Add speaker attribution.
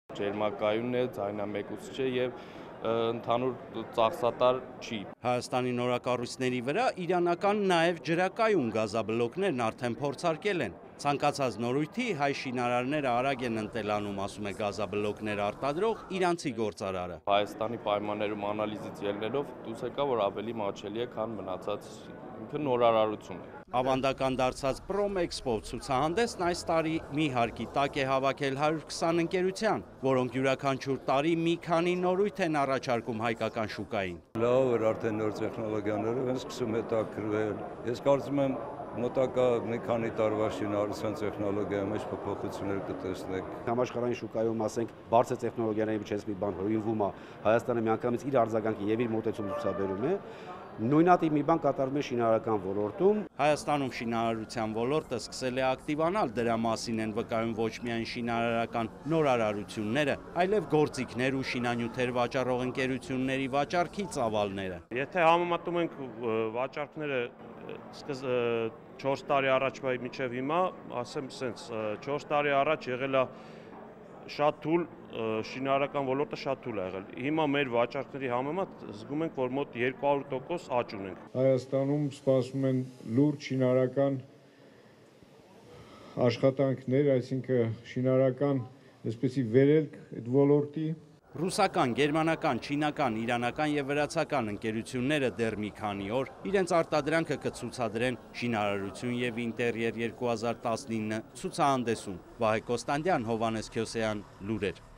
Speaker 1: Ջերմակայունն է, ձայնամեկուսիչ է եւ ընդհանուր ծախսատար չի։
Speaker 2: Հայաստանի նորակառույցների վրա իրանական նաև ջրակայուն գազաբլոկներն արդեն փորձարկել են։ Ցանկացած նորույթի հայ շինարարները արագ են ընտելանում, ասում է գազաբլոկներ արտադրող իրանցի գործարարը։
Speaker 1: Հայաստանի պայմաններում անալիզից ելնելով դուրս եկա, որ ավելի մատչելի է, քան մնացած ինքը նորարարություն է։
Speaker 2: Ավանդական դարձած Promexpo ցուցահանդեսն այս տարի մի հարկի տակ է հավաքել 120 ընկերության, որոնք յուրաքանչյուր տարի մի քանի նորույթ են առաջարկում հայկական շուկային։
Speaker 3: Լավ էր արդեն նոր տեխնոլոգիաները են սկսում հետաքրքրվել։ Ես կարծում եմ մոտակա մի քանի տարվա շինարարության տեխնոլոգիայի մեջ փոփոխություններ կտեսնեք։
Speaker 4: Համաշխարհային շուկայում, ասենք, բարձր տեխնոլոգիաների միջից մի բան հորինվում է, Հայաստանը միանգամից իր արձագանքի եւ իր մոտեցում ցուցաբերում է։ Նույնատիպ մի բան կատարվում է շինարարական ոլորտում։
Speaker 2: Հայաստանում շինարարության ոլորտը սկսել է ակտիվանալ, դրա մասին են վկայում ոչ միայն շինարարական նորարարությունները, այլև գործիքներ ու շինանյութեր վաճառող ընկերությունների վաճառքի ծավալները։
Speaker 5: Եթե համեմատում ենք վաճառքները 4 տարի առաջվա մինչև հիմա, ասեմ սենց 4 տարի առաջ եղել է շատ թույլ, շինարարական ոլորտը շատ թույլ է եղել։ Հիմա մեր վաճառքների համեմատ զգում ենք, որ մոտ 200% աճ ունենք։
Speaker 6: Հայաստանում սպասվում են լուրջ շինարարական աշխատանքներ, այսինքն շինարարական այսպեսի վերելք այդ ոլորտի։
Speaker 2: Ռուսական, գերմանական, չինական, իրանական եւ վրացական ընկերությունները դեռ մի քանի օր իրենց արտադրանքը կցուցադրեն Շինարարություն եւ ինտերիեր 2019 ցուցահանդեսում։ Վահե Կոստանդյան, Հովհաննես Քյոսեյան, լուրեր։